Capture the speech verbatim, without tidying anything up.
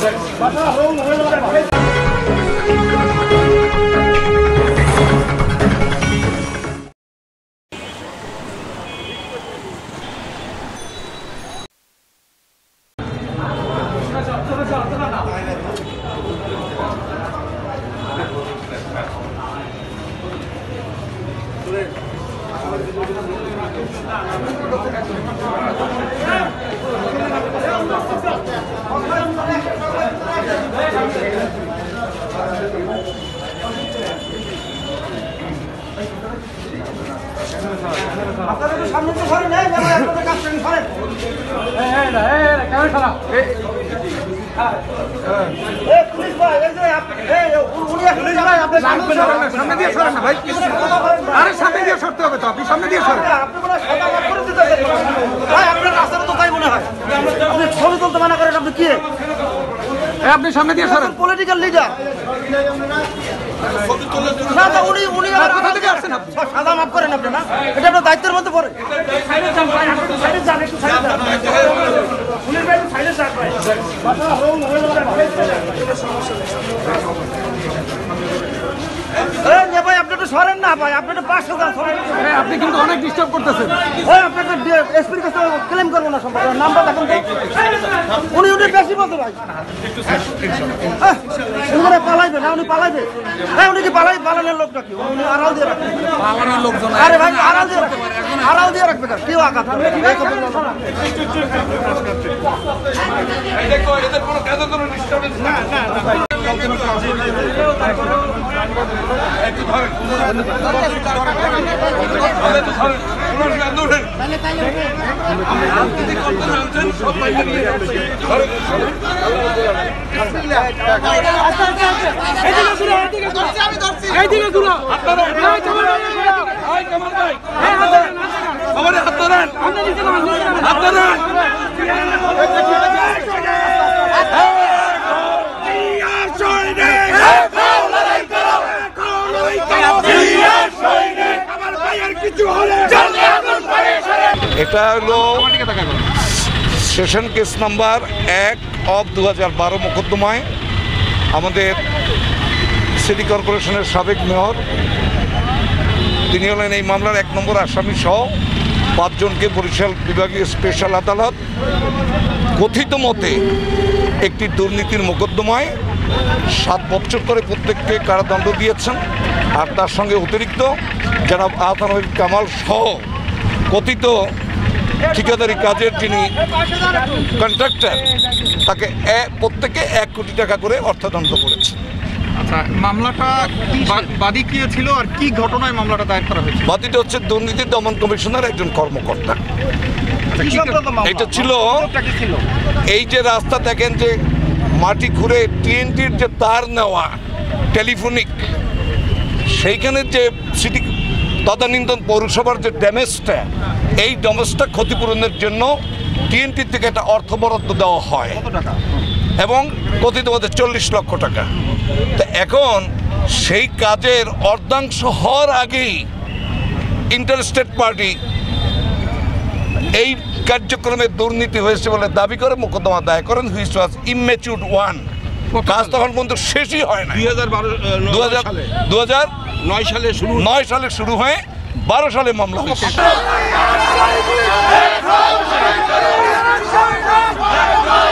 ছবি তুলতে মানা করেন আপনি কি? আপনি সামনে দিয়ে সরেন। পলিটিক্যাল লিডার উনি উনি কোথা থেকে আসছেন? সাদা মাফ করেন আপনি না, এটা আপনার দায়িত্বের মধ্যে পড়ে। ভাই আপনি একটু সরেন না ভাই, আপনি একটু পাঁচশো গান সরেন। আপনি কিন্তু অনেক ডিস্টার্ব করতেছেন। ওই আপনাকে এসপির কাছে ক্লেম করবো না সম্পর্কে, নামটা দেখুন তো। উনি উনি বেশি বলতে ভাই, উনি পালাইবে না, উনি পালাইবে। হ্যাঁ উনি কি পালাই পালানোর লোক নাকি? উনি আড়াল দিয়ে রাখবে পালানোর লোকজন। আরে ভাই আড়াল দিয়ে রাখবে, আড়াল দিয়ে রাখবে না, কেউ আঘাত করবে না। এদের কোনো কাজের কোনো ডিস্টার্বেন্স না না না একটু ধরেন এটা হলো সেশন কেস নাম্বার এক অফ দু হাজার বারো মোকদ্দমায় আমাদের সিটি কর্পোরেশনের সাবেক মেয়র, তিনি হলেন এই মামলার এক নম্বর আসামি সহ পাঁচজনকে বরিশাল বিভাগীয় স্পেশাল আদালত কথিত মতে একটি দুর্নীতির মোকদ্দমায় সাত বছর করে প্রত্যেককে কারাদণ্ড দিয়েছেন। আর তার সঙ্গে অতিরিক্ত যারা আহতান কামাল সহ কথিত ঠিকাদারি কাজের যিনি কন্ট্রাক্টর, তাকে প্রত্যেকে এক কোটি টাকা করে অর্থদণ্ড করেছে। আচ্ছা, মামলাটা বাদী কে ছিল আর কি ঘটনায় মামলাটা দায়ের করা হয়েছে? বাদীটা হচ্ছে দুর্নীতি দমন কমিশনের একজন কর্মকর্তা। এটা ছিল এই যে রাস্তা দেখেন যে মাটি ঘুরে টিএনটির যে তার নেওয়া টেলিফোনিক, সেইখানে যে সিটি তদানীন্তন পৌরসভার যে ড্যামেজটা, এই ড্যামেজটা ক্ষতিপূরণের জন্য টিএনটির থেকে একটা অর্থ বরাদ্দ দেওয়া হয় এবং কথিত মতে চল্লিশ লক্ষ টাকা। তো এখন সেই কাজের অর্ধাংশ হওয়ার আগেই ইন্টারস্টেট পার্টি এই কার্যক্রমে দুর্নীতি হয়েছে বলে দাবি করে মোকদ্দমা দায়ের করেন, হুইচ ওয়াজ ইম্যাচিউরড ওয়ান। কাজ তখন পর্যন্ত শেষই হয় না। দুই হাজার বারো দু হাজার নয় সালে শুরু নয় সালে শুরু হয়ে বারো সালে মামলা হয়েছে।